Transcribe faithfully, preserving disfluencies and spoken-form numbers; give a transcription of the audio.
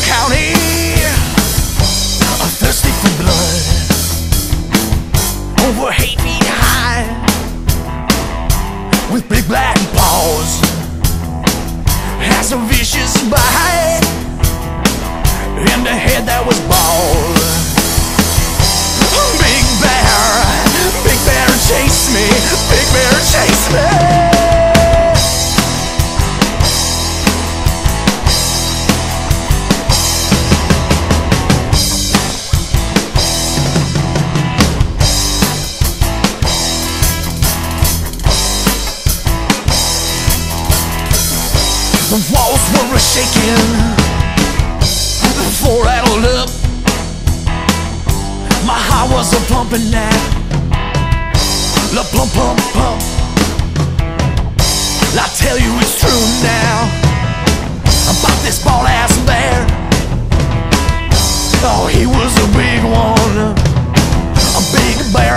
County, thirsty for blood, over eight feet high, with big black paws, has a vicious bite, and a head that was bald. Big bear, big bear chase me, big bear chase me. The walls were shaking, the floor rattled up. My heart was a pumping now, la pump pump pump. I tell you it's true now about this bald ass bear. Oh, he was a big one, a big bear.